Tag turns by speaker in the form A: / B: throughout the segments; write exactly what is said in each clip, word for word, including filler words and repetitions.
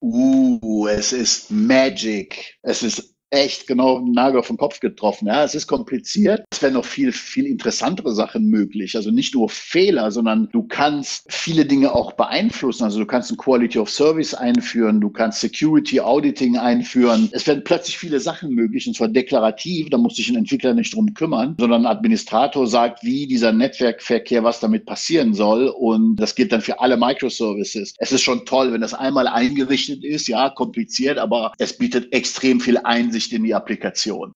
A: Uh, es ist Magic. Es ist echt genau den Nagel auf den Kopf getroffen. Ja, es ist kompliziert. Es wären noch viel, viel interessantere Sachen möglich. Also nicht nur Fehler, sondern du kannst viele Dinge auch beeinflussen. Also du kannst ein Quality of Service einführen, du kannst Security Auditing einführen. Es werden plötzlich viele Sachen möglich, und zwar deklarativ. Da muss sich ein Entwickler nicht drum kümmern, sondern ein Administrator sagt, wie dieser Netzwerkverkehr, was damit passieren soll. Und das gilt dann für alle Microservices. Es ist schon toll, wenn das einmal eingerichtet ist. Ja, kompliziert, aber es bietet extrem viel Einsicht in die Applikation.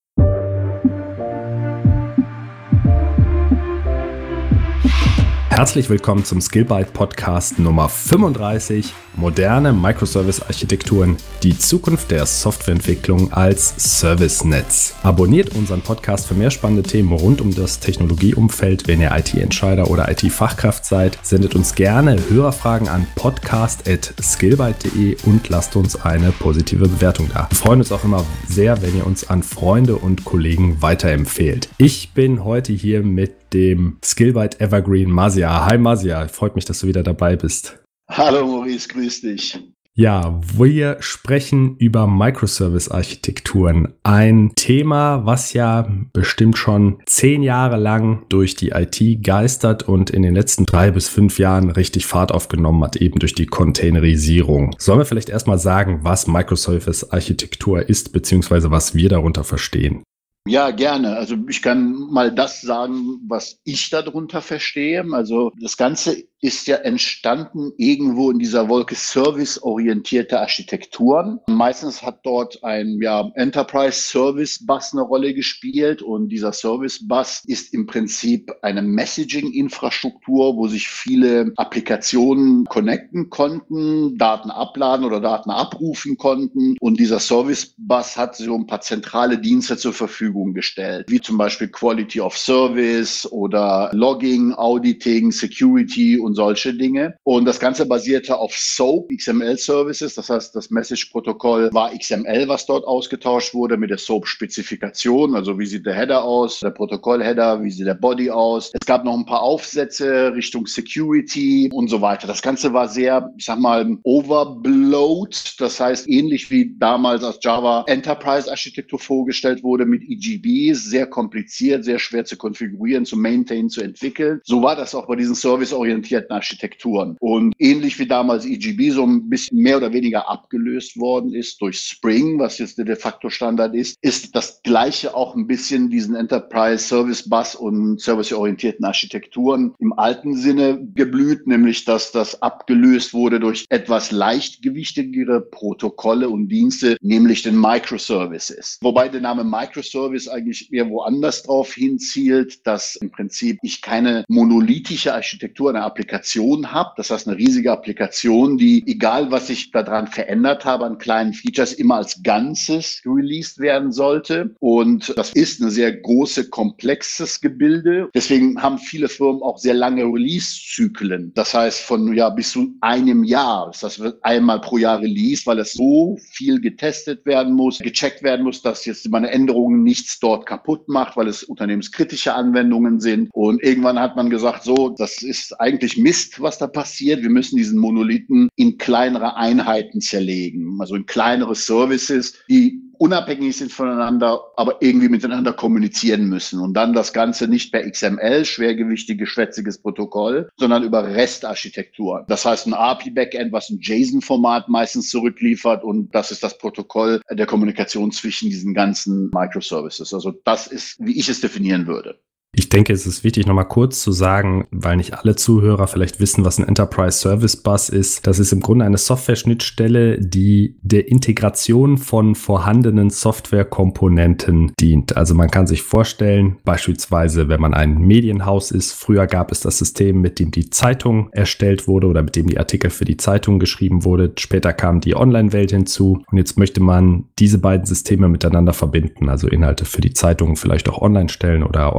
B: Herzlich willkommen zum Skillbyte Podcast Nummer fünfunddreißig. Moderne Microservice-Architekturen, die Zukunft der Softwareentwicklung als Service-Netz. Abonniert unseren Podcast für mehr spannende Themen rund um das Technologieumfeld. Wenn ihr I T-Entscheider oder I T-Fachkraft seid, sendet uns gerne Hörerfragen an podcast at skillbyte punkt de und lasst uns eine positive Bewertung da. Wir freuen uns auch immer sehr, wenn ihr uns an Freunde und Kollegen weiterempfehlt. Ich bin heute hier mit dem Skillbyte Evergreen Masia. Hi Masia, freut mich, dass du wieder dabei bist.
A: Hallo Maurice, grüß dich.
B: Ja, wir sprechen über Microservice-Architekturen. Ein Thema, was ja bestimmt schon zehn Jahre lang durch die I T geistert und in den letzten drei bis fünf Jahren richtig Fahrt aufgenommen hat, eben durch die Containerisierung. Sollen wir vielleicht erstmal sagen, was Microservice-Architektur ist, beziehungsweise was wir darunter verstehen?
A: Ja, gerne. Also ich kann mal das sagen, was ich darunter verstehe. Also das Ganze ist ja entstanden irgendwo in dieser Wolke serviceorientierte Architekturen. Meistens hat dort ein ja, Enterprise Service Bus eine Rolle gespielt und dieser Service Bus ist im Prinzip eine Messaging-Infrastruktur, wo sich viele Applikationen connecten konnten, Daten abladen oder Daten abrufen konnten und dieser Service Bus hat so ein paar zentrale Dienste zur Verfügung gestellt, wie zum Beispiel Quality of Service oder Logging, Auditing, Security und solche Dinge. Und das Ganze basierte auf SOAP, X M L-Services. Das heißt, das Message-Protokoll war X M L, was dort ausgetauscht wurde mit der SOAP-Spezifikation. Also wie sieht der Header aus, der Protokoll-Header, wie sieht der Body aus. Es gab noch ein paar Aufsätze Richtung Security und so weiter. Das Ganze war sehr, ich sag mal, overblowed. Das heißt, ähnlich wie damals als Java Enterprise-Architektur vorgestellt wurde mit E G B, sehr kompliziert, sehr schwer zu konfigurieren, zu maintainen, zu entwickeln. So war das auch bei diesen serviceorientierten Architekturen. Und ähnlich wie damals E G B so ein bisschen mehr oder weniger abgelöst worden ist durch Spring, was jetzt der de facto Standard ist, ist das Gleiche auch ein bisschen diesen Enterprise Service Bus und serviceorientierten Architekturen im alten Sinne geblüht, nämlich dass das abgelöst wurde durch etwas leichtgewichtigere Protokolle und Dienste, nämlich den Microservices. Wobei der Name Microservice eigentlich eher woanders drauf hinzielt, dass im Prinzip ich keine monolithische Architektur einer Applikation habe. Das heißt, eine riesige Applikation, die, egal was ich daran verändert habe an kleinen Features, immer als Ganzes released werden sollte. Und das ist ein sehr großes, komplexes Gebilde. Deswegen haben viele Firmen auch sehr lange Release-Zyklen. Das heißt, von ja bis zu einem Jahr. Das wird einmal pro Jahr released, weil es so viel getestet werden muss, gecheckt werden muss, dass jetzt meine Änderungen nichts dort kaputt macht, weil es unternehmenskritische Anwendungen sind. Und irgendwann hat man gesagt, so, das ist eigentlich Mist, was da passiert. Wir müssen diesen Monolithen in kleinere Einheiten zerlegen, also in kleinere Services, die unabhängig sind voneinander, aber irgendwie miteinander kommunizieren müssen. Und dann das Ganze nicht per X M L, schwergewichtiges, schwätziges Protokoll, sondern über REST-Architektur. Das heißt ein A P I-Backend, was ein JSON-Format meistens zurückliefert und das ist das Protokoll der Kommunikation zwischen diesen ganzen Microservices. Also das ist, wie ich es definieren würde.
B: Ich denke, es ist wichtig, nochmal kurz zu sagen, weil nicht alle Zuhörer vielleicht wissen, was ein Enterprise Service Bus ist. Das ist im Grunde eine Software-Schnittstelle, die der Integration von vorhandenen Softwarekomponenten dient. Also man kann sich vorstellen, beispielsweise, wenn man ein Medienhaus ist, früher gab es das System, mit dem die Zeitung erstellt wurde oder mit dem die Artikel für die Zeitung geschrieben wurde. Später kam die Online-Welt hinzu und jetzt möchte man diese beiden Systeme miteinander verbinden, also Inhalte für die Zeitung vielleicht auch online stellen oder Online-Inhalte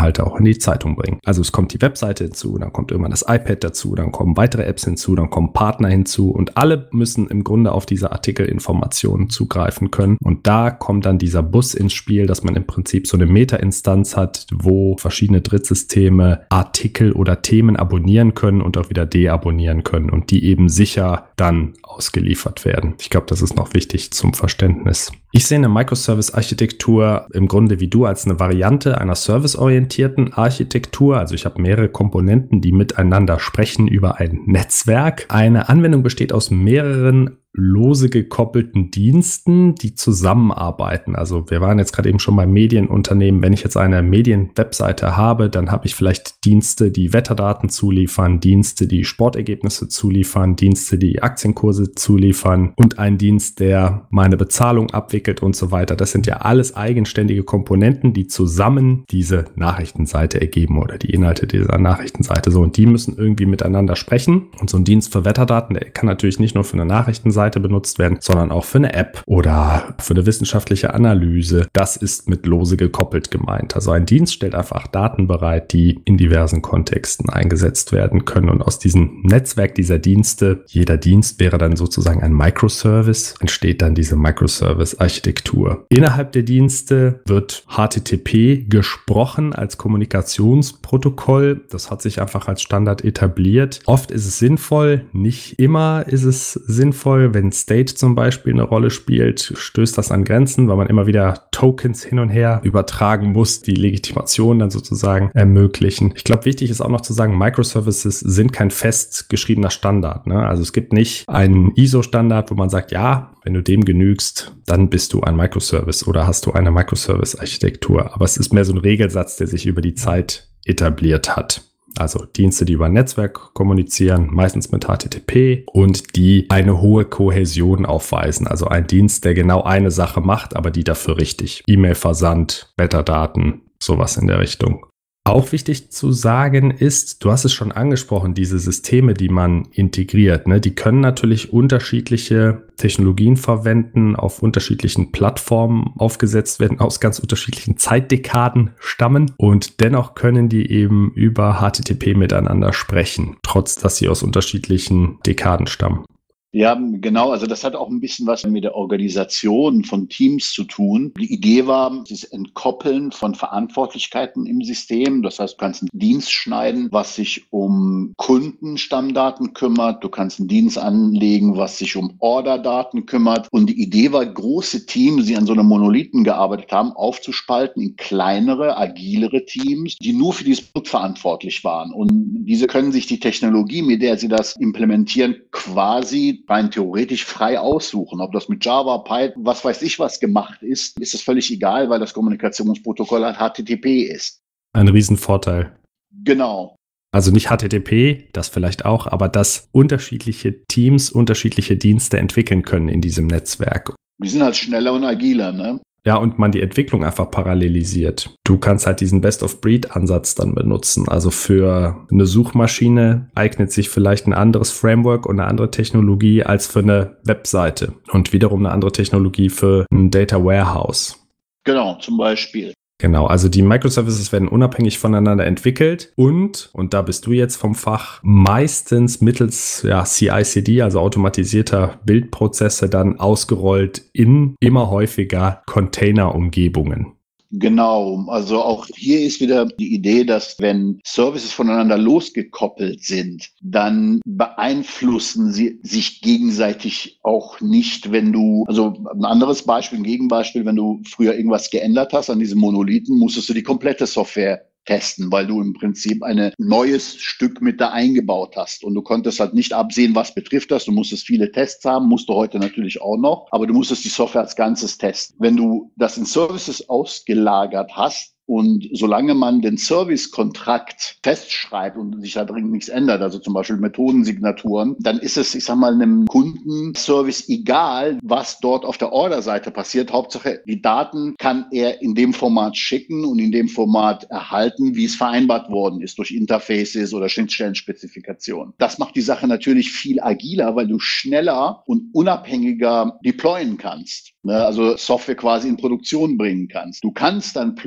B: Inhalte auch in die Zeitung bringen. Also es kommt die Webseite hinzu, dann kommt irgendwann das iPad dazu, dann kommen weitere Apps hinzu, dann kommen Partner hinzu und alle müssen im Grunde auf diese Artikelinformationen zugreifen können. Und da kommt dann dieser Bus ins Spiel, dass man im Prinzip so eine Meta-Instanz hat, wo verschiedene Drittsysteme Artikel oder Themen abonnieren können und auch wieder deabonnieren können und die eben sicher dann ausgeliefert werden. Ich glaube, das ist noch wichtig zum Verständnis. Ich sehe eine Microservice-Architektur im Grunde wie du als eine Variante einer serviceorientierten Architektur. Also ich habe mehrere Komponenten, die miteinander sprechen über ein Netzwerk. Eine Anwendung besteht aus mehreren lose gekoppelten Diensten, die zusammenarbeiten. Also wir waren jetzt gerade eben schon beim Medienunternehmen. Wenn ich jetzt eine Medienwebseite habe, dann habe ich vielleicht Dienste, die Wetterdaten zuliefern, Dienste, die Sportergebnisse zuliefern, Dienste, die Aktienkurse zuliefern und ein Dienst, der meine Bezahlung abwickelt und so weiter. Das sind ja alles eigenständige Komponenten, die zusammen diese Nachrichtenseite ergeben oder die Inhalte dieser Nachrichtenseite. So, und die müssen irgendwie miteinander sprechen. Und so ein Dienst für Wetterdaten, der kann natürlich nicht nur für eine Nachrichtenseite benutzt werden, sondern auch für eine App oder für eine wissenschaftliche Analyse. Das ist mit lose gekoppelt gemeint. Also ein Dienst stellt einfach Daten bereit, die in diversen Kontexten eingesetzt werden können. Und aus diesem Netzwerk dieser Dienste, jeder Dienst wäre dann sozusagen ein Microservice, entsteht dann diese Microservice-Architektur. Innerhalb der Dienste wird H T T P gesprochen als Kommunikationsprotokoll. Das hat sich einfach als Standard etabliert. Oft ist es sinnvoll, nicht immer ist es sinnvoll. Wenn State zum Beispiel eine Rolle spielt, stößt das an Grenzen, weil man immer wieder Tokens hin und her übertragen muss, die Legitimation dann sozusagen ermöglichen. Ich glaube, wichtig ist auch noch zu sagen, Microservices sind kein fest geschriebener Standard, ne? Also es gibt nicht einen I S O-Standard, wo man sagt, ja, wenn du dem genügst, dann bist du ein Microservice oder hast du eine Microservice-Architektur. Aber es ist mehr so ein Regelsatz, der sich über die Zeit etabliert hat. Also Dienste, die über ein Netzwerk kommunizieren, meistens mit H T T P und die eine hohe Kohäsion aufweisen. Also ein Dienst, der genau eine Sache macht, aber die dafür richtig. E-Mail-Versand, Wetterdaten, sowas in der Richtung. Auch wichtig zu sagen ist, du hast es schon angesprochen, diese Systeme, die man integriert, ne, die können natürlich unterschiedliche Technologien verwenden, auf unterschiedlichen Plattformen aufgesetzt werden, aus ganz unterschiedlichen Zeitdekaden stammen und dennoch können die eben über H T T P miteinander sprechen, trotz dass sie aus unterschiedlichen Dekaden stammen.
A: Ja, genau. Also das hat auch ein bisschen was mit der Organisation von Teams zu tun. Die Idee war, das Entkoppeln von Verantwortlichkeiten im System. Das heißt, du kannst einen Dienst schneiden, was sich um Kundenstammdaten kümmert. Du kannst einen Dienst anlegen, was sich um Orderdaten kümmert. Und die Idee war, große Teams, die an so einem Monolithen gearbeitet haben, aufzuspalten in kleinere, agilere Teams, die nur für dieses Produkt verantwortlich waren. Und diese können sich die Technologie, mit der sie das implementieren, quasi rein theoretisch frei aussuchen. Ob das mit Java, Python, was weiß ich was gemacht ist, ist es völlig egal, weil das Kommunikationsprotokoll halt H T T P ist.
B: Ein Riesenvorteil.
A: Genau.
B: Also nicht H T T P, das vielleicht auch, aber dass unterschiedliche Teams unterschiedliche Dienste entwickeln können in diesem Netzwerk.
A: Die sind halt schneller und agiler, ne?
B: Ja, und man die Entwicklung einfach parallelisiert. Du kannst halt diesen Best-of-Breed-Ansatz dann benutzen. Also für eine Suchmaschine eignet sich vielleicht ein anderes Framework und eine andere Technologie als für eine Webseite. Und wiederum eine andere Technologie für ein Data Warehouse.
A: Genau, zum Beispiel.
B: Genau, also die Microservices werden unabhängig voneinander entwickelt und, und da bist du jetzt vom Fach, meistens mittels ja, C I C D, also automatisierter Bildprozesse, dann ausgerollt in immer häufiger Container-Umgebungen.
A: Genau, also auch hier ist wieder die Idee, dass wenn Services voneinander losgekoppelt sind, dann beeinflussen sie sich gegenseitig auch nicht, wenn du, also ein anderes Beispiel, ein Gegenbeispiel, wenn du früher irgendwas geändert hast an diesem Monolithen, musstest du die komplette Software testen, weil du im Prinzip ein neues Stück mit da eingebaut hast. Und du konntest halt nicht absehen, was betrifft das. Du musstest viele Tests haben, musst du heute natürlich auch noch, aber du musstest die Software als Ganzes testen. Wenn du das in Services ausgelagert hast, und solange man den Servicekontrakt festschreibt und sich da dringend nichts ändert, also zum Beispiel Methodensignaturen, dann ist es, ich sag mal, einem Kundenservice egal, was dort auf der Orderseite passiert. Hauptsache, die Daten kann er in dem Format schicken und in dem Format erhalten, wie es vereinbart worden ist durch Interfaces oder Schnittstellenspezifikationen. Das macht die Sache natürlich viel agiler, weil du schneller und unabhängiger deployen kannst. Also Software quasi in Produktion bringen kannst. Du kannst dann plötzlich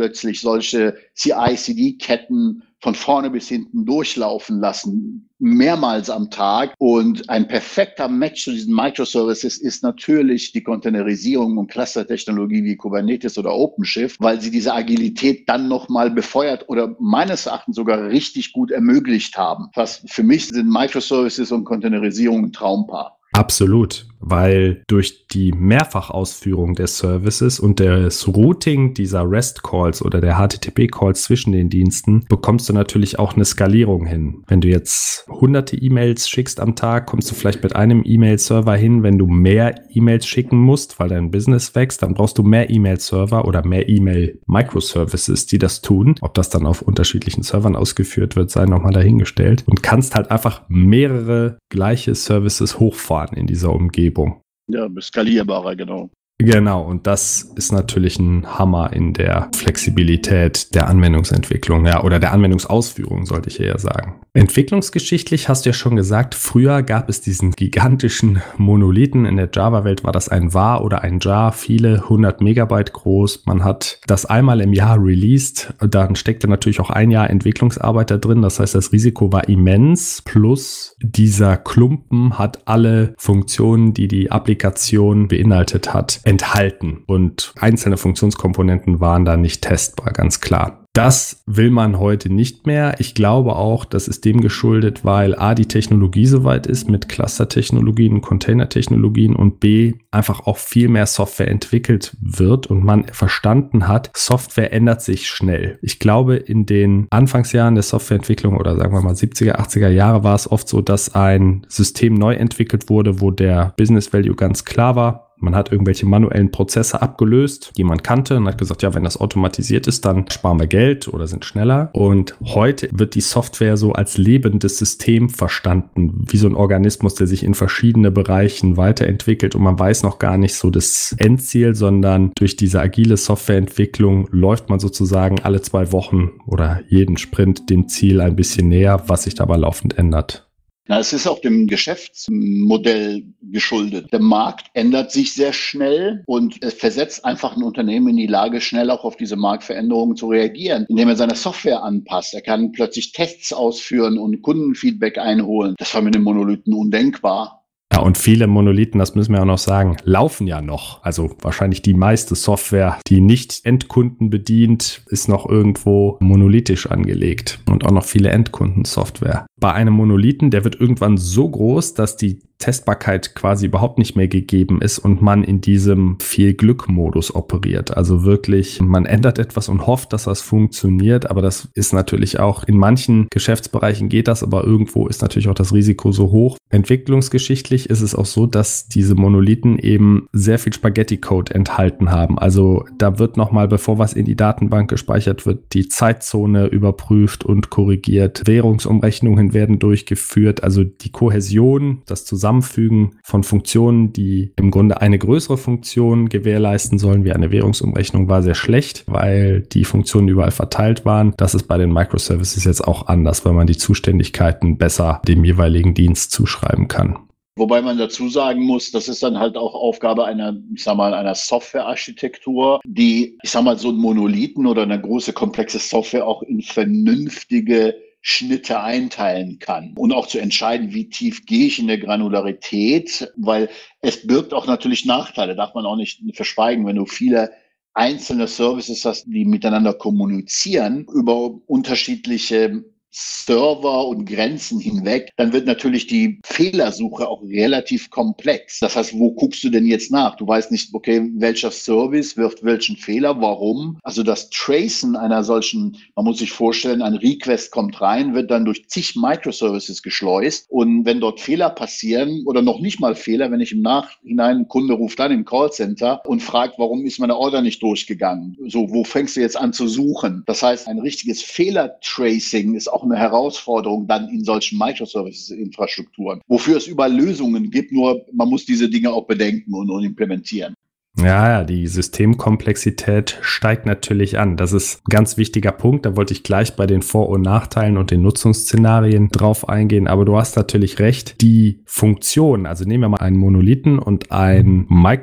A: solche C I C D-Ketten von vorne bis hinten durchlaufen lassen, mehrmals am Tag. Und ein perfekter Match zu diesen Microservices ist natürlich die Containerisierung und Cluster-Technologie wie Kubernetes oder OpenShift, weil sie diese Agilität dann nochmal befeuert oder meines Erachtens sogar richtig gut ermöglicht haben. Was für mich sind Microservices und Containerisierung ein Traumpaar.
B: Absolut, weil durch die Mehrfachausführung der Services und das Routing dieser REST-Calls oder der H T T P-Calls zwischen den Diensten bekommst du natürlich auch eine Skalierung hin. Wenn du jetzt hunderte E-Mails schickst am Tag, kommst du vielleicht mit einem E-Mail-Server hin. Wenn du mehr E-Mails schicken musst, weil dein Business wächst, dann brauchst du mehr E-Mail-Server oder mehr E-Mail-Microservices, die das tun. Ob das dann auf unterschiedlichen Servern ausgeführt wird, sei nochmal dahingestellt. Und kannst halt einfach mehrere gleiche Services hochfahren in dieser Umgebung.
A: Ja, skalierbarer, genau.
B: Genau, und das ist natürlich ein Hammer in der Flexibilität der Anwendungsentwicklung, ja, oder der Anwendungsausführung, sollte ich eher sagen. Entwicklungsgeschichtlich hast du ja schon gesagt, früher gab es diesen gigantischen Monolithen. In der Java-Welt war das ein var oder ein jar, viele hundert Megabyte groß. Man hat das einmal im Jahr released. Dann steckte natürlich auch ein Jahr Entwicklungsarbeit da drin. Das heißt, das Risiko war immens. Plus dieser Klumpen hat alle Funktionen, die die Applikation beinhaltet hat, enthalten. Und einzelne Funktionskomponenten waren da nicht testbar, ganz klar. Das will man heute nicht mehr. Ich glaube auch, das ist dem geschuldet, weil A, die Technologie soweit ist mit Cluster-Technologien, Container-Technologien und B, einfach auch viel mehr Software entwickelt wird und man verstanden hat, Software ändert sich schnell. Ich glaube, in den Anfangsjahren der Softwareentwicklung oder sagen wir mal siebziger, achtziger Jahre war es oft so, dass ein System neu entwickelt wurde, wo der Business Value ganz klar war. Man hat irgendwelche manuellen Prozesse abgelöst, die man kannte und hat gesagt, ja, wenn das automatisiert ist, dann sparen wir Geld oder sind schneller. Und heute wird die Software so als lebendes System verstanden, wie so ein Organismus, der sich in verschiedene Bereichen weiterentwickelt und man weiß noch gar nicht so das Endziel, sondern durch diese agile Softwareentwicklung läuft man sozusagen alle zwei Wochen oder jeden Sprint dem Ziel ein bisschen näher, was sich dabei laufend ändert.
A: Na, es ist auch dem Geschäftsmodell geschuldet. Der Markt ändert sich sehr schnell und es versetzt einfach ein Unternehmen in die Lage, schnell auch auf diese Marktveränderungen zu reagieren, indem er seine Software anpasst. Er kann plötzlich Tests ausführen und Kundenfeedback einholen. Das war mit dem Monolithen undenkbar.
B: Ja, und viele Monolithen, das müssen wir auch noch sagen, laufen ja noch. Also wahrscheinlich die meiste Software, die nicht Endkunden bedient, ist noch irgendwo monolithisch angelegt und auch noch viele Endkundensoftware. Bei einem Monolithen, der wird irgendwann so groß, dass die Testbarkeit quasi überhaupt nicht mehr gegeben ist und man in diesem Viel-Glück-Modus operiert. Also wirklich, man ändert etwas und hofft, dass das funktioniert, aber das ist natürlich auch, in manchen Geschäftsbereichen geht das, aber irgendwo ist natürlich auch das Risiko so hoch. Entwicklungsgeschichtlich ist es auch so, dass diese Monolithen eben sehr viel Spaghetti-Code enthalten haben. Also da wird nochmal, bevor was in die Datenbank gespeichert wird, die Zeitzone überprüft und korrigiert. Währungsumrechnungen werden durchgeführt, also die Kohäsion, das Zusammenhang Zusammenfügen von Funktionen, die im Grunde eine größere Funktion gewährleisten sollen, wie eine Währungsumrechnung, war sehr schlecht, weil die Funktionen überall verteilt waren. Das ist bei den Microservices jetzt auch anders, weil man die Zuständigkeiten besser dem jeweiligen Dienst zuschreiben kann.
A: Wobei man dazu sagen muss, das ist dann halt auch Aufgabe einer, ich sag mal, einer Softwarearchitektur, die, ich sag mal, so ein Monolithen oder eine große komplexe Software auch in vernünftige Schnitte einteilen kann und auch zu entscheiden, wie tief gehe ich in der Granularität, weil es birgt auch natürlich Nachteile, darf man auch nicht verschweigen, wenn du viele einzelne Services hast, die miteinander kommunizieren über unterschiedliche Server und Grenzen hinweg, dann wird natürlich die Fehlersuche auch relativ komplex. Das heißt, wo guckst du denn jetzt nach? Du weißt nicht, okay, welcher Service wirft welchen Fehler, warum? Also das Tracen einer solchen, man muss sich vorstellen, ein Request kommt rein, wird dann durch zig Microservices geschleust und wenn dort Fehler passieren oder noch nicht mal Fehler, wenn ich im Nachhinein, ein Kunde ruft dann im Callcenter und fragt, warum ist meine Order nicht durchgegangen? So, wo fängst du jetzt an zu suchen? Das heißt, ein richtiges Fehlertracing ist auch eine Herausforderung dann in solchen Microservices-Infrastrukturen, wofür es überall Lösungen gibt, nur man muss diese Dinge auch bedenken und, und implementieren.
B: Ja, ja, die Systemkomplexität steigt natürlich an. Das ist ein ganz wichtiger Punkt. Da wollte ich gleich bei den Vor- und Nachteilen und den Nutzungsszenarien drauf eingehen. Aber du hast natürlich recht. Die Funktion, also nehmen wir mal einen Monolithen und ein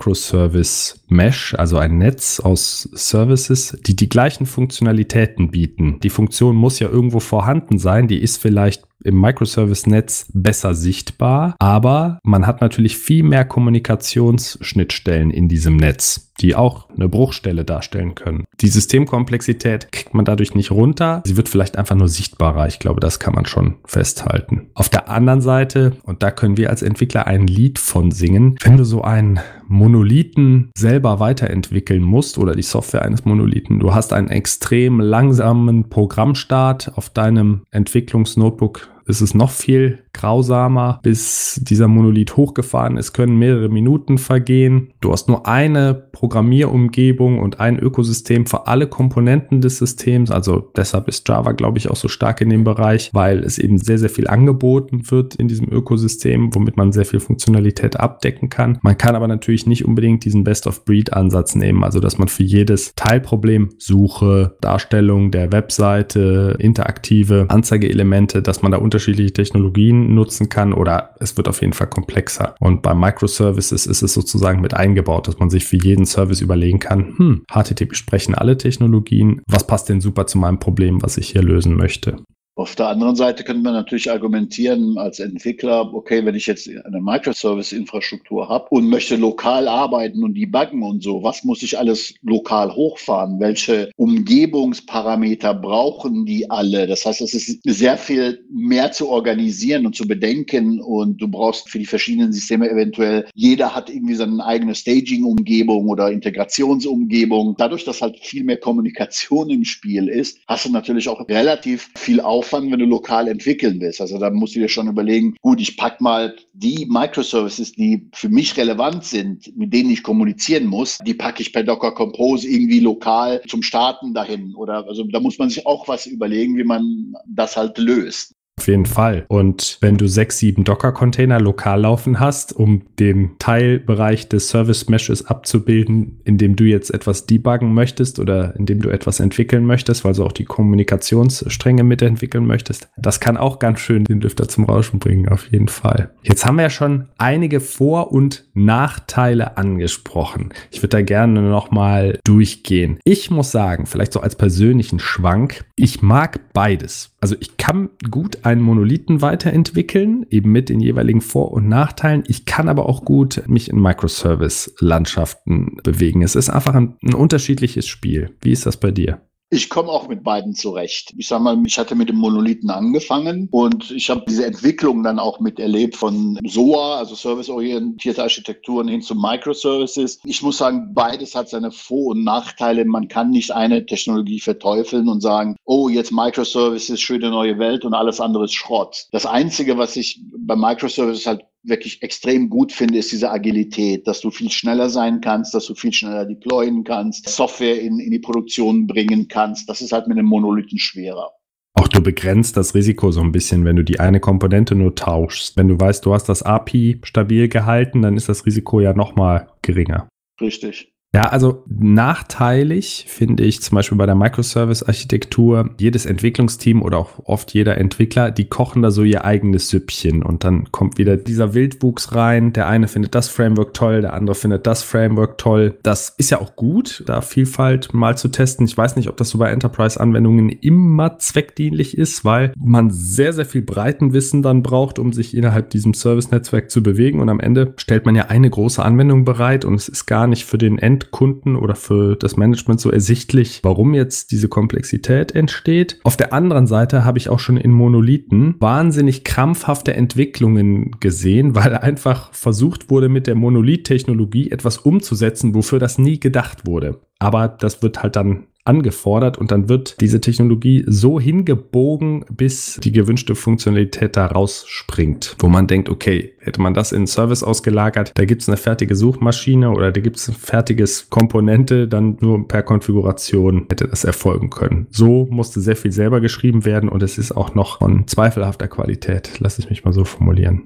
B: Microservice-Mesh, also ein Netz aus Services, die die gleichen Funktionalitäten bieten. Die Funktion muss ja irgendwo vorhanden sein. Die ist vielleicht im Microservice-Netz besser sichtbar, aber man hat natürlich viel mehr Kommunikationsschnittstellen in diesem Netz, die auch eine Bruchstelle darstellen können. Die Systemkomplexität kriegt man dadurch nicht runter. Sie wird vielleicht einfach nur sichtbarer. Ich glaube, das kann man schon festhalten. Auf der anderen Seite, und da können wir als Entwickler ein Lied von singen, wenn du so einen Monolithen selber weiterentwickeln musst oder die Software eines Monolithen, du hast einen extrem langsamen Programmstart auf deinem Entwicklungsnotebook, ist es noch viel grausamer, bis dieser Monolith hochgefahren ist, können mehrere Minuten vergehen. Du hast nur eine Programmierumgebung und ein Ökosystem für alle Komponenten des Systems. Also deshalb ist Java, glaube ich, auch so stark in dem Bereich, weil es eben sehr, sehr viel angeboten wird in diesem Ökosystem, womit man sehr viel Funktionalität abdecken kann. Man kann aber natürlich nicht unbedingt diesen Best-of-Breed-Ansatz nehmen, also dass man für jedes Teilproblem Suche, Darstellung der Webseite, interaktive Anzeigeelemente, dass man da unterschiedliche Technologien nutzen kann, oder es wird auf jeden Fall komplexer. Und bei Microservices ist es sozusagen mit eingebaut, dass man sich für jeden Service überlegen kann, hm, H T T P sprechen alle Technologien, was passt denn super zu meinem Problem, was ich hier lösen möchte?
A: Auf der anderen Seite könnte man natürlich argumentieren als Entwickler, okay, wenn ich jetzt eine Microservice-Infrastruktur habe und möchte lokal arbeiten und debuggen und so, was muss ich alles lokal hochfahren? Welche Umgebungsparameter brauchen die alle? Das heißt, es ist sehr viel mehr zu organisieren und zu bedenken, und du brauchst für die verschiedenen Systeme eventuell, jeder hat irgendwie seine eigene Staging-Umgebung oder Integrationsumgebung. Dadurch, dass halt viel mehr Kommunikation im Spiel ist, hast du natürlich auch relativ viel Aufwand, wenn du lokal entwickeln willst. Also da musst du dir schon überlegen, gut, ich pack mal die Microservices, die für mich relevant sind, mit denen ich kommunizieren muss, die packe ich per Docker Compose irgendwie lokal zum Starten dahin. Oder also da muss man sich auch was überlegen, wie man das halt löst.
B: Auf jeden Fall. Und wenn du sechs, sieben Docker-Container lokal laufen hast, um den Teilbereich des Service-Meshes abzubilden, in dem du jetzt etwas debuggen möchtest oder in dem du etwas entwickeln möchtest, weil du auch die Kommunikationsstränge mitentwickeln möchtest, das kann auch ganz schön den Lüfter zum Rauschen bringen, auf jeden Fall. Jetzt haben wir ja schon einige Vor- und Nachteile angesprochen. Ich würde da gerne nochmal durchgehen. Ich muss sagen, vielleicht so als persönlichen Schwank, ich mag beides. Also ich kann gut einen Monolithen weiterentwickeln, eben mit den jeweiligen Vor- und Nachteilen. Ich kann aber auch gut mich in Microservice-Landschaften bewegen. Es ist einfach ein, ein unterschiedliches Spiel. Wie ist das bei dir?
A: Ich komme auch mit beiden zurecht. Ich sag mal, ich hatte mit dem Monolithen angefangen und ich habe diese Entwicklung dann auch miterlebt von S O A, also serviceorientierte Architekturen, hin zu Microservices. Ich muss sagen, beides hat seine Vor- und Nachteile. Man kann nicht eine Technologie verteufeln und sagen, oh, jetzt Microservices, schöne neue Welt und alles andere ist Schrott. Das Einzige, was ich bei Microservices halt wirklich extrem gut finde, ist diese Agilität, dass du viel schneller sein kannst, dass du viel schneller deployen kannst, Software in, in die Produktion bringen kannst. Das ist halt mit einem Monolithen schwerer.
B: Auch du begrenzt das Risiko so ein bisschen, wenn du die eine Komponente nur tauschst. Wenn du weißt, du hast das A P I stabil gehalten, dann ist das Risiko ja nochmal geringer.
A: Richtig.
B: Ja, also nachteilig finde ich zum Beispiel bei der Microservice-Architektur, jedes Entwicklungsteam oder auch oft jeder Entwickler, die kochen da so ihr eigenes Süppchen und dann kommt wieder dieser Wildwuchs rein. Der eine findet das Framework toll, der andere findet das Framework toll. Das ist ja auch gut, da Vielfalt mal zu testen. Ich weiß nicht, ob das so bei Enterprise-Anwendungen immer zweckdienlich ist, weil man sehr, sehr viel Breitenwissen dann braucht, um sich innerhalb diesem Service-Netzwerk zu bewegen, und am Ende stellt man ja eine große Anwendung bereit und es ist gar nicht für den End Kunden oder für das Management so ersichtlich, warum jetzt diese Komplexität entsteht. Auf der anderen Seite habe ich auch schon in Monolithen wahnsinnig krampfhafte Entwicklungen gesehen, weil einfach versucht wurde, mit der Monolith-Technologie etwas umzusetzen, wofür das nie gedacht wurde. Aber das wird halt dann angefordert und dann wird diese Technologie so hingebogen, bis die gewünschte Funktionalität da rausspringt, wo man denkt, okay, hätte man das in einen Service ausgelagert, da gibt es eine fertige Suchmaschine oder da gibt es ein fertiges Komponente, dann nur per Konfiguration hätte das erfolgen können. So musste sehr viel selber geschrieben werden und es ist auch noch von zweifelhafter Qualität, lass es mich mal so formulieren.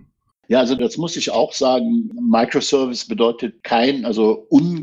A: Ja, also das muss ich auch sagen. Microservice bedeutet kein, also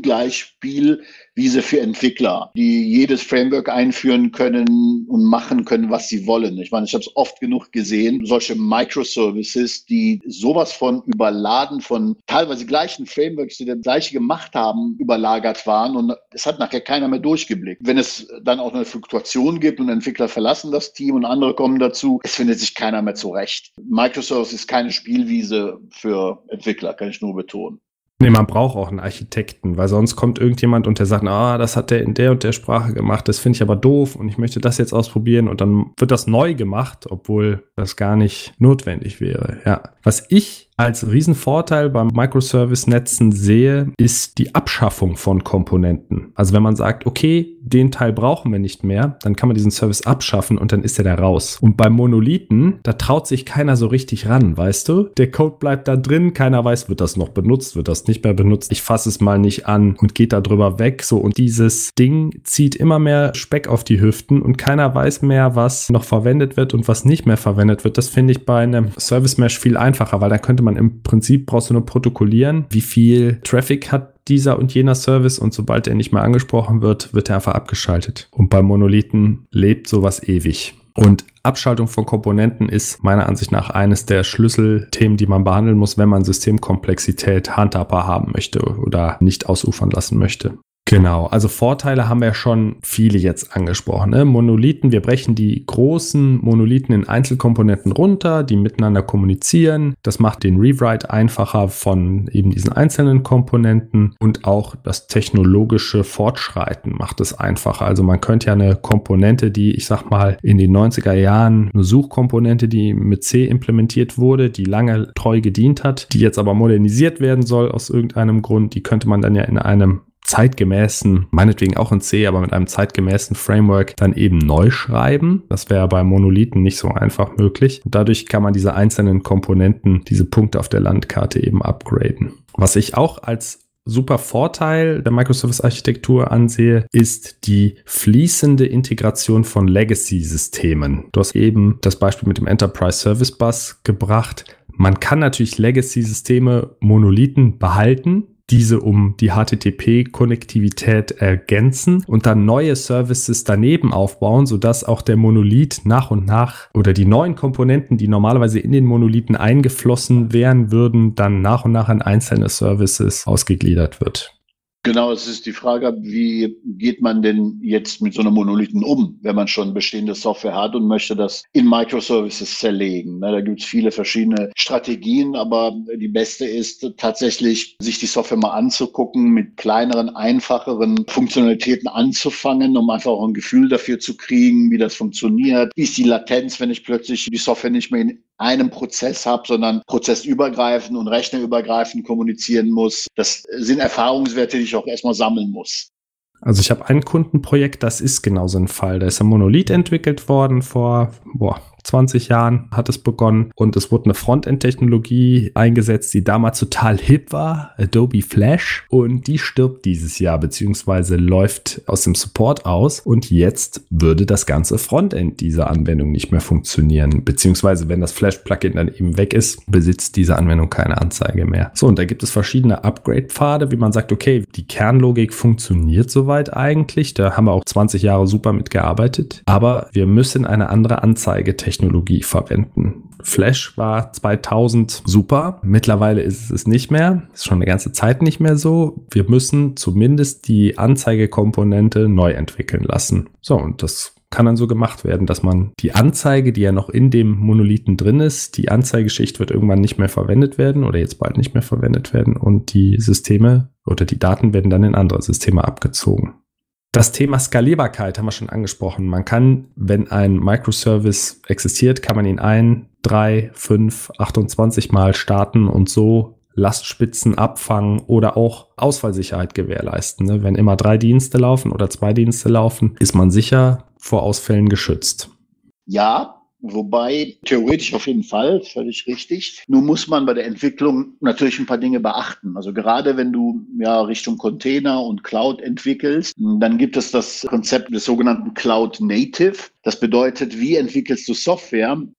A: Ungleichspielwiese für Entwickler, die jedes Framework einführen können und machen können, was sie wollen. Ich meine, ich habe es oft genug gesehen, solche Microservices, die sowas von überladen von teilweise gleichen Frameworks, die das gleiche gemacht haben, überlagert waren und es hat nachher keiner mehr durchgeblickt. Wenn es dann auch eine Fluktuation gibt und Entwickler verlassen das Team und andere kommen dazu, es findet sich keiner mehr zurecht. Microservice ist keine Spielwiese für Entwickler, kann ich nur betonen.
B: Nee, man braucht auch einen Architekten, weil sonst kommt irgendjemand und der sagt, ah, das hat der in der und der Sprache gemacht, das finde ich aber doof und ich möchte das jetzt ausprobieren und dann wird das neu gemacht, obwohl das gar nicht notwendig wäre. Ja, was ich als Riesenvorteil beim Microservice-Netzen sehe, ist die Abschaffung von Komponenten. Also wenn man sagt, okay, den Teil brauchen wir nicht mehr, dann kann man diesen Service abschaffen und dann ist er da raus. Und beim Monolithen, da traut sich keiner so richtig ran, weißt du? Der Code bleibt da drin, keiner weiß, wird das noch benutzt, wird das nicht mehr benutzt. Ich fasse es mal nicht an und geht da drüber weg. So, und dieses Ding zieht immer mehr Speck auf die Hüften und keiner weiß mehr, was noch verwendet wird und was nicht mehr verwendet wird. Das finde ich bei einem Service Mesh viel einfacher, weil da könnte man im Prinzip brauchst du nur protokollieren, wie viel Traffic hat dieser und jener Service und sobald er nicht mehr angesprochen wird, wird er einfach abgeschaltet. Und bei Monolithen lebt sowas ewig. Und Abschaltung von Komponenten ist meiner Ansicht nach eines der Schlüsselthemen, die man behandeln muss, wenn man Systemkomplexität handhabbar haben möchte oder nicht ausufern lassen möchte. Genau, also Vorteile haben wir schon viele jetzt angesprochen. Ne? Monolithen, wir brechen die großen Monolithen in Einzelkomponenten runter, die miteinander kommunizieren. Das macht den Rewrite einfacher von eben diesen einzelnen Komponenten und auch das technologische Fortschreiten macht es einfacher. Also man könnte ja eine Komponente, die ich sag mal in den neunziger Jahren, eine Suchkomponente, die mit C implementiert wurde, die lange treu gedient hat, die jetzt aber modernisiert werden soll aus irgendeinem Grund, die könnte man dann ja in einem zeitgemäßen, meinetwegen auch in C, aber mit einem zeitgemäßen Framework dann eben neu schreiben. Das wäre bei Monolithen nicht so einfach möglich. Und dadurch kann man diese einzelnen Komponenten, diese Punkte auf der Landkarte eben upgraden. Was ich auch als super Vorteil der Microservice-Architektur ansehe, ist die fließende Integration von Legacy-Systemen. Du hast eben das Beispiel mit dem Enterprise Service Bus gebracht. Man kann natürlich Legacy-Systeme, Monolithen behalten, diese um die H T T P-Konnektivität ergänzen und dann neue Services daneben aufbauen, sodass auch der Monolith nach und nach oder die neuen Komponenten, die normalerweise in den Monolithen eingeflossen wären, würden dann nach und nach an einzelne Services ausgegliedert wird.
A: Genau, es ist die Frage, wie geht man denn jetzt mit so einem Monolithen um, wenn man schon bestehende Software hat und möchte das in Microservices zerlegen. Da gibt es viele verschiedene Strategien, aber die beste ist tatsächlich, sich die Software mal anzugucken, mit kleineren, einfacheren Funktionalitäten anzufangen, um einfach auch ein Gefühl dafür zu kriegen, wie das funktioniert. Wie ist die Latenz, wenn ich plötzlich die Software nicht mehr in einem Prozess habe, sondern prozessübergreifend und rechnerübergreifend kommunizieren muss. Das sind Erfahrungswerte, die ich auch erstmal sammeln muss.
B: Also ich habe ein Kundenprojekt, das ist genau so ein Fall. Da ist ein Monolith entwickelt worden vor boah, zwanzig Jahren hat es begonnen und es wurde eine Frontend-Technologie eingesetzt, die damals total hip war, Adobe Flash, und die stirbt dieses Jahr beziehungsweise läuft aus dem Support aus und jetzt würde das ganze Frontend dieser Anwendung nicht mehr funktionieren, beziehungsweise wenn das Flash-Plugin dann eben weg ist, besitzt diese Anwendung keine Anzeige mehr. So, und da gibt es verschiedene Upgrade-Pfade, wie man sagt, okay, die Kernlogik funktioniert soweit eigentlich, da haben wir auch zwanzig Jahre super mitgearbeitet, aber wir müssen eine andere Anzeigetechnologie Technologie verwenden. Flash war zweitausend super. Mittlerweile ist es nicht mehr. Ist schon eine ganze Zeit nicht mehr so. Wir müssen zumindest die Anzeigekomponente neu entwickeln lassen. So, und das kann dann so gemacht werden, dass man die Anzeige, die ja noch in dem Monolithen drin ist, die Anzeigeschicht wird irgendwann nicht mehr verwendet werden oder jetzt bald nicht mehr verwendet werden und die Systeme oder die Daten werden dann in andere Systeme abgezogen. Das Thema Skalierbarkeit haben wir schon angesprochen. Man kann, wenn ein Microservice existiert, kann man ihn ein, drei, fünf, achtundzwanzig Mal starten und so Lastspitzen abfangen oder auch Ausfallsicherheit gewährleisten. Wenn immer drei Dienste laufen oder zwei Dienste laufen, ist man sicher vor Ausfällen geschützt.
A: Ja, wobei theoretisch auf jeden Fall, völlig richtig. Nur muss man bei der Entwicklung natürlich ein paar Dinge beachten. Also gerade wenn du ja Richtung Container und Cloud entwickelst, dann gibt es das Konzept des sogenannten Cloud Native. Das bedeutet, wie entwickelst du Software,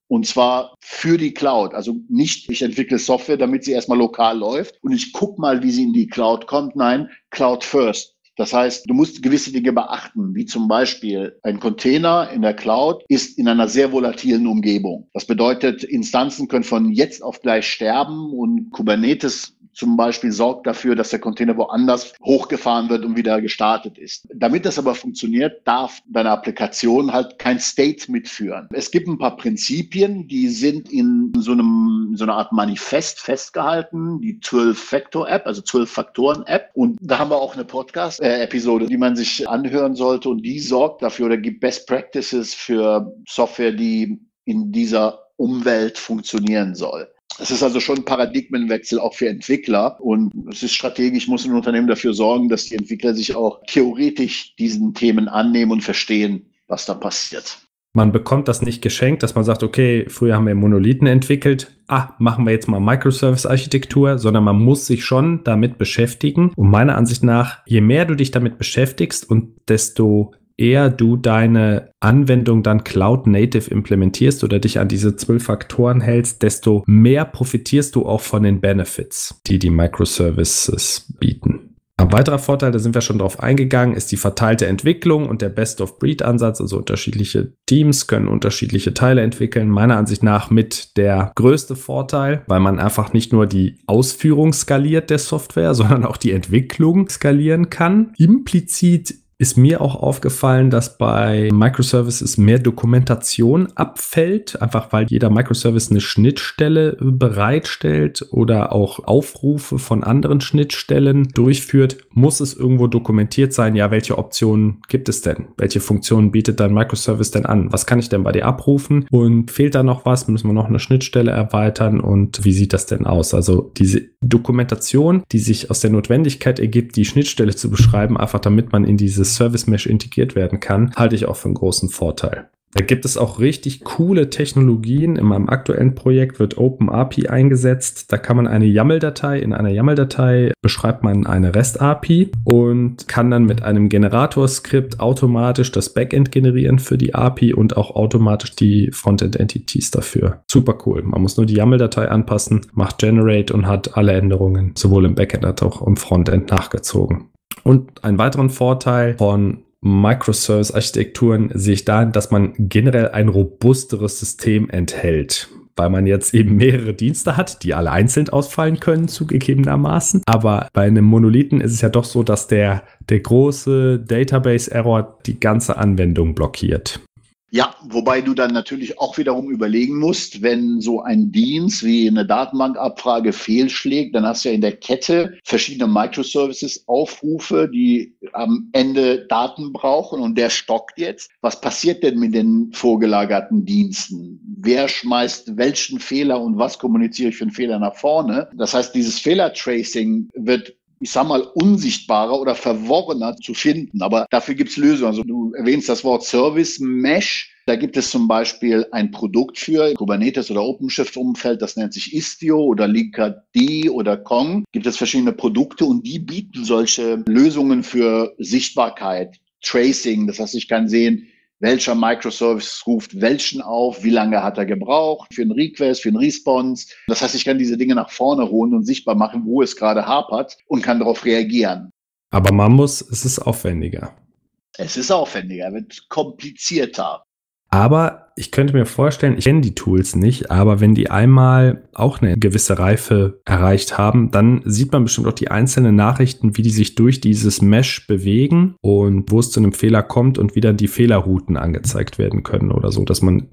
A: Und zwar für die Cloud. Also nicht, ich entwickle Software, damit sie erstmal lokal läuft und ich gucke mal, wie sie in die Cloud kommt. Nein, Cloud first. Das heißt, du musst gewisse Dinge beachten, wie zum Beispiel ein Container in der Cloud ist in einer sehr volatilen Umgebung. Das bedeutet, Instanzen können von jetzt auf gleich sterben und Kubernetes zum Beispiel sorgt dafür, dass der Container woanders hochgefahren wird und wieder gestartet ist. Damit das aber funktioniert, darf deine Applikation halt kein State mitführen. Es gibt ein paar Prinzipien, die sind in so einem, so einer Art Manifest festgehalten, die zwölf-Factor-App, also zwölf-Faktoren-App. Und da haben wir auch eine Podcast-Episode, die man sich anhören sollte und die sorgt dafür oder gibt Best Practices für Software, die in dieser Umwelt funktionieren soll. Es ist also schon ein Paradigmenwechsel auch für Entwickler und es ist strategisch, muss ein Unternehmen dafür sorgen, dass die Entwickler sich auch theoretisch diesen Themen annehmen und verstehen, was da passiert.
B: Man bekommt das nicht geschenkt, dass man sagt, okay, früher haben wir Monolithen entwickelt, ah, machen wir jetzt mal Microservice-Architektur, sondern man muss sich schon damit beschäftigen. Und meiner Ansicht nach, je mehr du dich damit beschäftigst und desto eher du deine Anwendung dann Cloud-Native implementierst oder dich an diese zwölf Faktoren hältst, desto mehr profitierst du auch von den Benefits, die die Microservices bieten. Ein weiterer Vorteil, da sind wir schon drauf eingegangen, ist die verteilte Entwicklung und der Best-of-Breed-Ansatz. Also unterschiedliche Teams können unterschiedliche Teile entwickeln. Meiner Ansicht nach mit der größte Vorteil, weil man einfach nicht nur die Ausführung skaliert der Software, sondern auch die Entwicklung skalieren kann. Implizit ist mir auch aufgefallen, dass bei Microservices mehr Dokumentation abfällt, einfach weil jeder Microservice eine Schnittstelle bereitstellt oder auch Aufrufe von anderen Schnittstellen durchführt, muss es irgendwo dokumentiert sein, ja, welche Optionen gibt es denn? Welche Funktionen bietet dein Microservice denn an? Was kann ich denn bei dir abrufen? Und fehlt da noch was? Müssen wir noch eine Schnittstelle erweitern? Und wie sieht das denn aus? Also diese Dokumentation, die sich aus der Notwendigkeit ergibt, die Schnittstelle zu beschreiben, einfach damit man in dieses Service Mesh integriert werden kann, halte ich auch für einen großen Vorteil. Da gibt es auch richtig coole Technologien. In meinem aktuellen Projekt wird OpenAPI eingesetzt. Da kann man eine YAML-Datei, in einer YAML-Datei beschreibt man eine REST-A P I und kann dann mit einem Generator-Skript automatisch das Backend generieren für die A P I und auch automatisch die Frontend-Entities dafür. Super cool. Man muss nur die YAML-Datei anpassen, macht Generate und hat alle Änderungen sowohl im Backend als auch im Frontend nachgezogen. Und einen weiteren Vorteil von Microservice-Architekturen sehe ich darin, dass man generell ein robusteres System enthält, weil man jetzt eben mehrere Dienste hat, die alle einzeln ausfallen können, zugegebenermaßen. Aber bei einem Monolithen ist es ja doch so, dass der, der große Database-Error die ganze Anwendung blockiert.
A: Ja, wobei du dann natürlich auch wiederum überlegen musst, wenn so ein Dienst wie eine Datenbankabfrage fehlschlägt, dann hast du ja in der Kette verschiedene Microservices-Aufrufe, die am Ende Daten brauchen und der stockt jetzt. Was passiert denn mit den vorgelagerten Diensten? Wer schmeißt welchen Fehler und was kommuniziere ich für einen Fehler nach vorne? Das heißt, dieses Fehlertracing wird, ich sag mal, unsichtbarer oder verworrener zu finden. Aber dafür gibt es Lösungen. Also du erwähnst das Wort Service Mesh. Da gibt es zum Beispiel ein Produkt für Kubernetes oder OpenShift-Umfeld, das nennt sich Istio oder Linkerd oder Kong. Gibt es verschiedene Produkte und die bieten solche Lösungen für Sichtbarkeit, Tracing. Das heißt, ich kann sehen, welcher Microservice ruft welchen auf, wie lange hat er gebraucht für einen Request, für einen Response. Das heißt, ich kann diese Dinge nach vorne holen und sichtbar machen, wo es gerade hapert und kann darauf reagieren.
B: Aber man muss, es ist aufwendiger.
A: Es ist aufwendiger, wird komplizierter.
B: Aber ich könnte mir vorstellen, ich kenne die Tools nicht, aber wenn die einmal auch eine gewisse Reife erreicht haben, dann sieht man bestimmt auch die einzelnen Nachrichten, wie die sich durch dieses Mesh bewegen und wo es zu einem Fehler kommt und wie dann die Fehlerrouten angezeigt werden können oder so, dass man...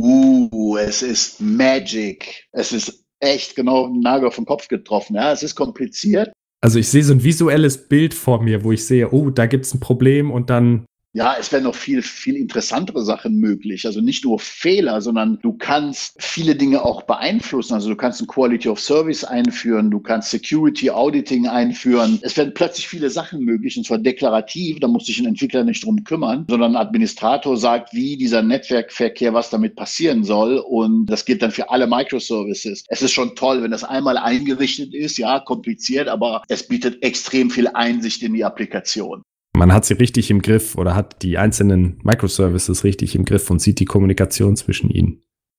A: Uh, es ist Magic. Es ist echt genau den Nagel auf den Kopf getroffen. Ja, es ist kompliziert.
B: Also ich sehe so ein visuelles Bild vor mir, wo ich sehe, oh, da gibt es ein Problem und dann...
A: Ja, es werden noch viel, viel interessantere Sachen möglich. Also nicht nur Fehler, sondern du kannst viele Dinge auch beeinflussen. Also du kannst ein Quality of Service einführen, du kannst Security Auditing einführen. Es werden plötzlich viele Sachen möglich, und zwar deklarativ. Da muss sich ein Entwickler nicht drum kümmern, sondern ein Administrator sagt, wie dieser Netzwerkverkehr, was damit passieren soll. Und das gilt dann für alle Microservices. Es ist schon toll, wenn das einmal eingerichtet ist. Ja, kompliziert, aber es bietet extrem viel Einsicht in die Applikation.
B: Man hat sie richtig im Griff oder hat die einzelnen Microservices richtig im Griff und sieht die Kommunikation zwischen ihnen.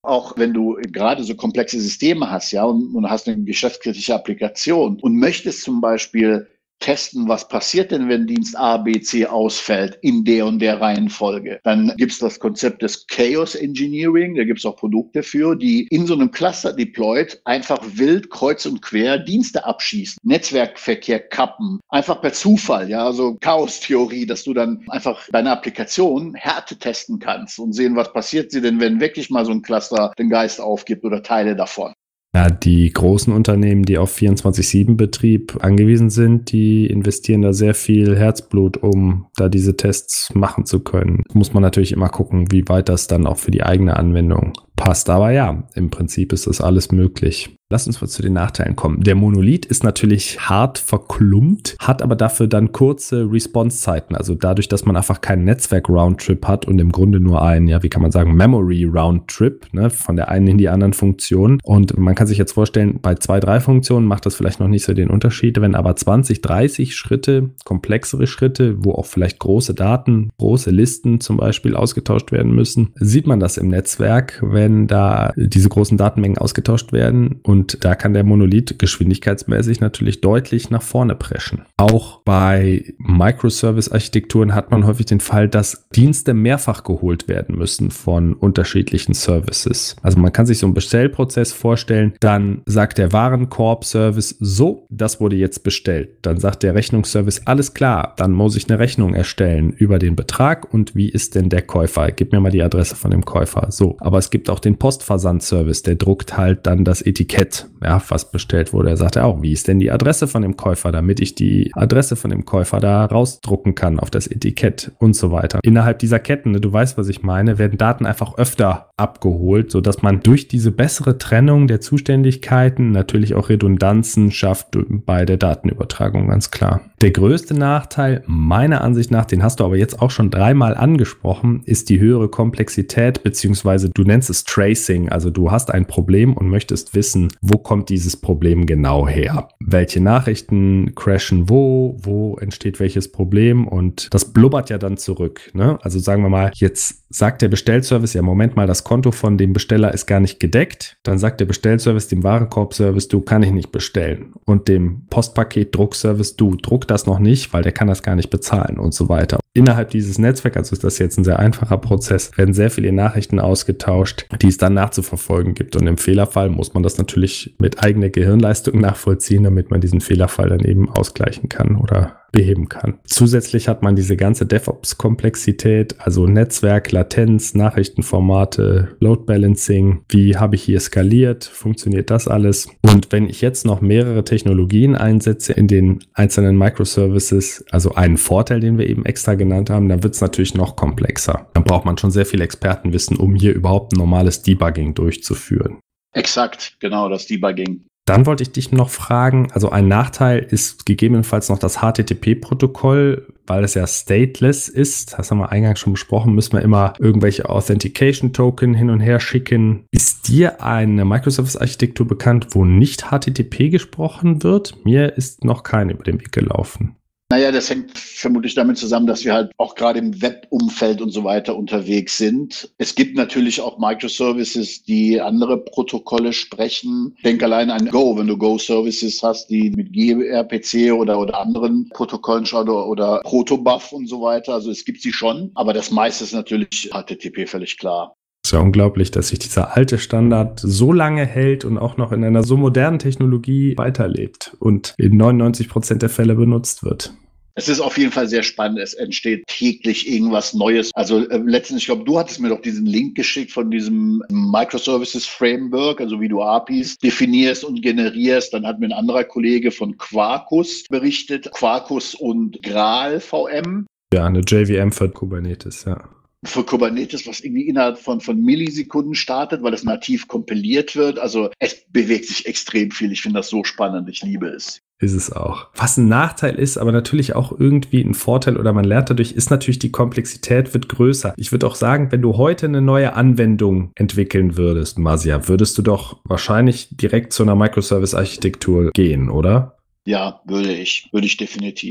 A: Auch wenn du gerade so komplexe Systeme hast, ja, und, und hast eine geschäftskritische Applikation und möchtest zum Beispiel testen, was passiert denn, wenn Dienst A, B, C ausfällt in der und der Reihenfolge. Dann gibt es das Konzept des Chaos Engineering, da gibt es auch Produkte für, die in so einem Cluster deployed einfach wild kreuz und quer Dienste abschießen, Netzwerkverkehr kappen, einfach per Zufall, ja, also Chaos-Theorie, dass du dann einfach deine Applikation Härte testen kannst und sehen, was passiert sie denn, wenn wirklich mal so ein Cluster den Geist aufgibt oder Teile davon.
B: Ja, die großen Unternehmen, die auf vierundzwanzig sieben Betrieb angewiesen sind, die investieren da sehr viel Herzblut, um da diese Tests machen zu können. Muss man natürlich immer gucken, wie weit das dann auch für die eigene Anwendung passt. Aber ja, im Prinzip ist das alles möglich. Lass uns mal zu den Nachteilen kommen. Der Monolith ist natürlich hart verklumpt, hat aber dafür dann kurze Response-Zeiten. Also dadurch, dass man einfach keinen Netzwerk-Roundtrip hat und im Grunde nur einen, ja, wie kann man sagen, Memory-Roundtrip, ne, von der einen in die anderen Funktion. Und man kann sich jetzt vorstellen, bei zwei, drei Funktionen macht das vielleicht noch nicht so den Unterschied. Wenn aber zwanzig, dreißig Schritte, komplexere Schritte, wo auch vielleicht große Daten, große Listen zum Beispiel ausgetauscht werden müssen, sieht man das im Netzwerk, wenn da diese großen Datenmengen ausgetauscht werden. Und Und da kann der Monolith geschwindigkeitsmäßig natürlich deutlich nach vorne preschen. Auch bei Microservice-Architekturen hat man häufig den Fall, dass Dienste mehrfach geholt werden müssen von unterschiedlichen Services. Also man kann sich so einen Bestellprozess vorstellen, dann sagt der Warenkorb-Service, so, das wurde jetzt bestellt. Dann sagt der Rechnungsservice, alles klar, dann muss ich eine Rechnung erstellen über den Betrag und wie ist denn der Käufer? Gib mir mal die Adresse von dem Käufer. So, aber es gibt auch den Postversand-Service, der druckt halt dann das Etikett, ja, was bestellt wurde. Er sagte auch, wie ist denn die Adresse von dem Käufer, damit ich die Adresse von dem Käufer da rausdrucken kann auf das Etikett und so weiter. Innerhalb dieser Ketten, ne, du weißt, was ich meine, werden Daten einfach öfter abgeholt, sodass man durch diese bessere Trennung der Zuständigkeiten natürlich auch Redundanzen schafft bei der Datenübertragung, ganz klar. Der größte Nachteil, meiner Ansicht nach, den hast du aber jetzt auch schon dreimal angesprochen, ist die höhere Komplexität, beziehungsweise du nennst es Tracing, also du hast ein Problem und möchtest wissen, wo kommt dieses Problem genau her? Welche Nachrichten crashen wo? Wo entsteht welches Problem? Und das blubbert ja dann zurück, ne? Also sagen wir mal, jetzt sagt der Bestellservice, ja, Moment mal, das Konto von dem Besteller ist gar nicht gedeckt. Dann sagt der Bestellservice dem Warenkorbservice, du, kann ich nicht bestellen. Und dem Postpaket-Druckservice, du, druck das noch nicht, weil der kann das gar nicht bezahlen und so weiter. Innerhalb dieses Netzwerks, also ist das jetzt ein sehr einfacher Prozess, werden sehr viele Nachrichten ausgetauscht, die es dann nachzuverfolgen gibt. Und im Fehlerfall muss man das natürlich mit eigener Gehirnleistung nachvollziehen, damit man diesen Fehlerfall dann eben ausgleichen kann oder beheben kann. Zusätzlich hat man diese ganze DevOps-Komplexität, also Netzwerk, Latenz, Nachrichtenformate, Load Balancing. Wie habe ich hier skaliert? Funktioniert das alles? Und wenn ich jetzt noch mehrere Technologien einsetze in den einzelnen Microservices, also einen Vorteil, den wir eben extra genannt haben, dann wird es natürlich noch komplexer. Dann braucht man schon sehr viel Expertenwissen, um hier überhaupt ein normales Debugging durchzuführen.
A: Exakt, genau, das Debugging.
B: Dann wollte ich dich noch fragen, also ein Nachteil ist gegebenenfalls noch das H T T P-Protokoll, weil es ja stateless ist. Das haben wir eingangs schon besprochen, müssen wir immer irgendwelche Authentication-Token hin und her schicken. Ist dir eine Microservice-Architektur bekannt, wo nicht H T T P gesprochen wird? Mir ist noch keine über den Weg gelaufen.
A: Naja, das hängt vermutlich damit zusammen, dass wir halt auch gerade im Web-Umfeld und so weiter unterwegs sind. Es gibt natürlich auch Microservices, die andere Protokolle sprechen. Denk allein an Go, wenn du Go-Services hast, die mit gRPC oder, oder anderen Protokollen schauen oder, oder Protobuf und so weiter. Also es gibt sie schon, aber das meiste ist natürlich H T T P, völlig klar.
B: Es ist ja unglaublich, dass sich dieser alte Standard so lange hält und auch noch in einer so modernen Technologie weiterlebt und in neunundneunzig Prozent der Fälle benutzt wird.
A: Es ist auf jeden Fall sehr spannend. Es entsteht täglich irgendwas Neues. Also äh, letztens, ich glaube, du hattest mir doch diesen Link geschickt von diesem Microservices Framework, also wie du A P Is definierst und generierst. Dann hat mir ein anderer Kollege von Quarkus berichtet. Quarkus und Graal V M.
B: Ja, eine J V M für Kubernetes, ja.
A: Für Kubernetes, was irgendwie innerhalb von, von Millisekunden startet, weil es nativ kompiliert wird. Also es bewegt sich extrem viel. Ich finde das so spannend. Ich liebe es.
B: Ist es auch. Was ein Nachteil ist, aber natürlich auch irgendwie ein Vorteil oder man lernt dadurch, ist natürlich die Komplexität wird größer. Ich würde auch sagen, wenn du heute eine neue Anwendung entwickeln würdest, Masia, würdest du doch wahrscheinlich direkt zu einer Microservice-Architektur gehen, oder?
A: Ja, würde ich. Würde ich definitiv.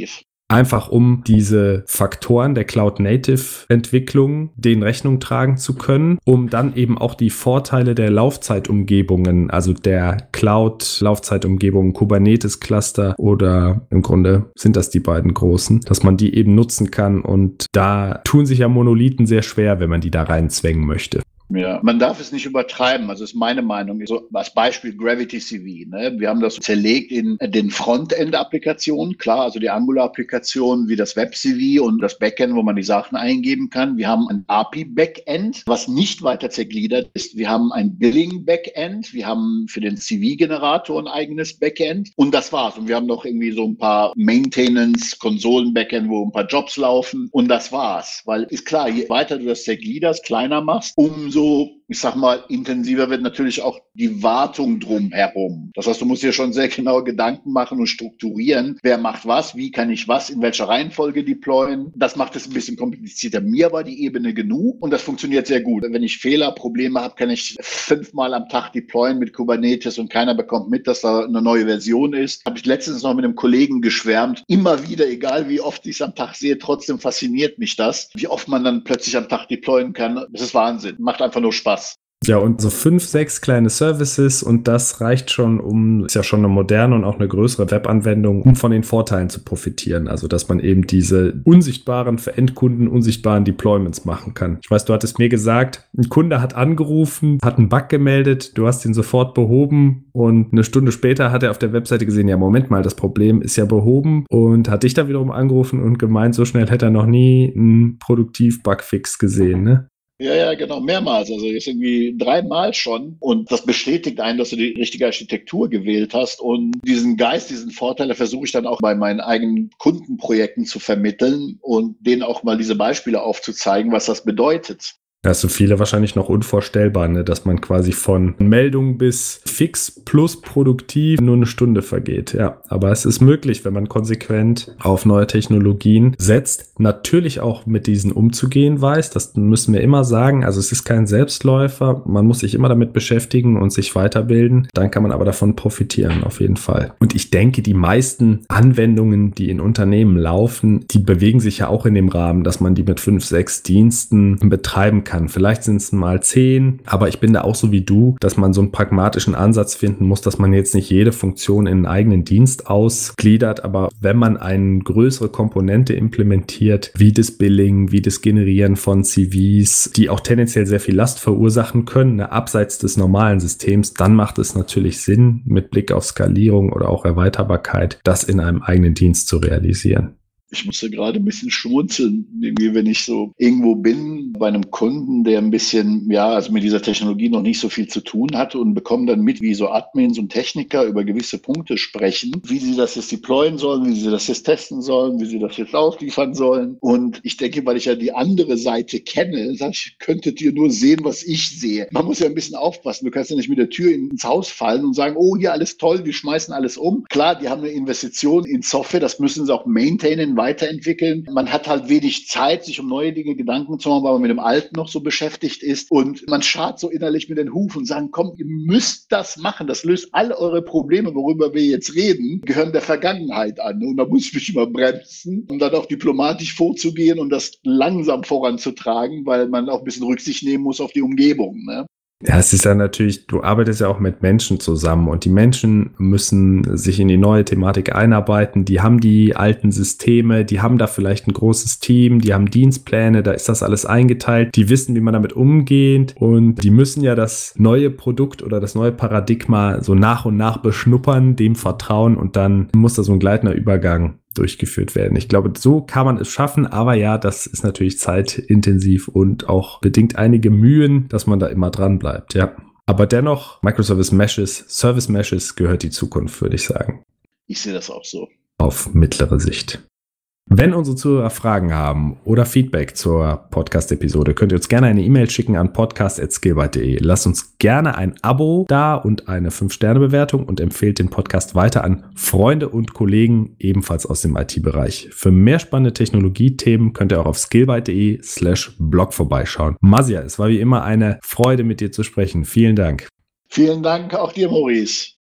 B: Einfach um diese Faktoren der Cloud-Native-Entwicklung denen Rechnung tragen zu können, um dann eben auch die Vorteile der Laufzeitumgebungen, also der Cloud-Laufzeitumgebungen, Kubernetes-Cluster oder im Grunde sind das die beiden großen, dass man die eben nutzen kann. Und da tun sich ja Monolithen sehr schwer, wenn man die da reinzwängen möchte.
A: Ja, man darf es nicht übertreiben. Also ist meine Meinung. So als Beispiel Gravity C V. Ne? Wir haben das zerlegt in den Frontend-Applikationen. Klar, also die Angular-Applikationen wie das Web-C V und das Backend, wo man die Sachen eingeben kann. Wir haben ein A P I-Backend, was nicht weiter zergliedert ist. Wir haben ein Billing-Backend. Wir haben für den C V-Generator ein eigenes Backend. Und das war's. Und wir haben noch irgendwie so ein paar Maintenance, Konsolen-Backend, wo ein paar Jobs laufen. Und das war's. Weil ist klar, je weiter du das zergliederst, kleiner machst, umso so, ich sag mal, intensiver wird natürlich auch die Wartung drumherum. Das heißt, du musst dir schon sehr genaue Gedanken machen und strukturieren. Wer macht was? Wie kann ich was in welcher Reihenfolge deployen? Das macht es ein bisschen komplizierter. Mir war die Ebene genug und das funktioniert sehr gut. Wenn ich Fehler, Probleme habe, kann ich fünfmal am Tag deployen mit Kubernetes und keiner bekommt mit, dass da eine neue Version ist. Habe ich letztens noch mit einem Kollegen geschwärmt. Immer wieder, egal wie oft ich es am Tag sehe, trotzdem fasziniert mich das, wie oft man dann plötzlich am Tag deployen kann. Das ist Wahnsinn. Macht einfach nur Spaß.
B: Ja, und so fünf, sechs kleine Services und das reicht schon, um, ist ja schon eine moderne und auch eine größere Webanwendung, um von den Vorteilen zu profitieren. Also, dass man eben diese unsichtbaren, für Endkunden unsichtbaren Deployments machen kann. Ich weiß, du hattest mir gesagt, ein Kunde hat angerufen, hat einen Bug gemeldet, du hast ihn sofort behoben und eine Stunde später hat er auf der Webseite gesehen, ja, Moment mal, das Problem ist ja behoben und hat dich da wiederum angerufen und gemeint, so schnell hätte er noch nie einen Produktiv-Bugfix gesehen, ne?
A: Ja, ja, genau, mehrmals. Also jetzt irgendwie dreimal schon. Und das bestätigt einen, dass du die richtige Architektur gewählt hast. Und diesen Geist, diesen Vorteil versuche ich dann auch bei meinen eigenen Kundenprojekten zu vermitteln und denen auch mal diese Beispiele aufzuzeigen, was das bedeutet.
B: Da ist für viele wahrscheinlich noch unvorstellbar, ne? Dass man quasi von Meldung bis fix plus produktiv nur eine Stunde vergeht. Ja, aber es ist möglich, wenn man konsequent auf neue Technologien setzt. Natürlich auch mit diesen umzugehen weiß. Das müssen wir immer sagen. Also es ist kein Selbstläufer. Man muss sich immer damit beschäftigen und sich weiterbilden. Dann kann man aber davon profitieren, auf jeden Fall. Und ich denke, die meisten Anwendungen, die in Unternehmen laufen, die bewegen sich ja auch in dem Rahmen, dass man die mit fünf, sechs Diensten betreiben kann. Vielleicht sind es mal zehn, aber ich bin da auch so wie du, dass man so einen pragmatischen Ansatz finden muss, dass man jetzt nicht jede Funktion in einen eigenen Dienst ausgliedert, aber wenn man eine größere Komponente implementiert, wie das Billing, wie das Generieren von C Vs, die auch tendenziell sehr viel Last verursachen können, ne, abseits des normalen Systems, dann macht es natürlich Sinn, mit Blick auf Skalierung oder auch Erweiterbarkeit, das in einem eigenen Dienst zu realisieren.
A: Ich musste gerade ein bisschen schmunzeln, irgendwie, wenn ich so irgendwo bin bei einem Kunden, der ein bisschen, ja, also mit dieser Technologie noch nicht so viel zu tun hatte und bekomme dann mit, wie so Admins und Techniker über gewisse Punkte sprechen, wie sie das jetzt deployen sollen, wie sie das jetzt testen sollen, wie sie das jetzt ausliefern sollen. Und ich denke, weil ich ja die andere Seite kenne, sage ich, könntet ihr nur sehen, was ich sehe. Man muss ja ein bisschen aufpassen. Du kannst ja nicht mit der Tür ins Haus fallen und sagen, oh, hier alles toll, wir schmeißen alles um. Klar, die haben eine Investition in Software, das müssen sie auch maintainen, weiterentwickeln. Man hat halt wenig Zeit, sich um neue Dinge Gedanken zu machen, weil man mit dem Alten noch so beschäftigt ist. Und man scharrt so innerlich mit den Hufen und sagt, komm, ihr müsst das machen. Das löst alle eure Probleme, worüber wir jetzt reden, gehören der Vergangenheit an. Und da muss ich mich immer bremsen, um dann auch diplomatisch vorzugehen und das langsam voranzutragen, weil man auch ein bisschen Rücksicht nehmen muss auf die Umgebung, ne?
B: Ja, es ist ja natürlich, du arbeitest ja auch mit Menschen zusammen und die Menschen müssen sich in die neue Thematik einarbeiten. Die haben die alten Systeme, die haben da vielleicht ein großes Team, die haben Dienstpläne, da ist das alles eingeteilt. Die wissen, wie man damit umgeht und die müssen ja das neue Produkt oder das neue Paradigma so nach und nach beschnuppern, dem vertrauen und dann muss da so ein gleitender Übergang durchgeführt werden. Ich glaube, so kann man es schaffen, aber ja, das ist natürlich zeitintensiv und auch bedingt einige Mühen, dass man da immer dran bleibt, ja. Aber dennoch, Microservice Meshes, Service Meshes gehört die Zukunft, würde ich sagen.
A: Ich sehe das auch so.
B: Auf mittlere Sicht. Wenn unsere Zuhörer Fragen haben oder Feedback zur Podcast-Episode, könnt ihr uns gerne eine E-Mail schicken an podcast at skillbyte punkt de. Lasst uns gerne ein Abo da und eine fünf Sterne Bewertung und empfehlt den Podcast weiter an Freunde und Kollegen, ebenfalls aus dem I T-Bereich. Für mehr spannende Technologiethemen könnt ihr auch auf skillbyte punkt de slash blog vorbeischauen. Mazia, es war wie immer eine Freude, mit dir zu sprechen. Vielen Dank.
A: Vielen Dank auch dir, Maurice.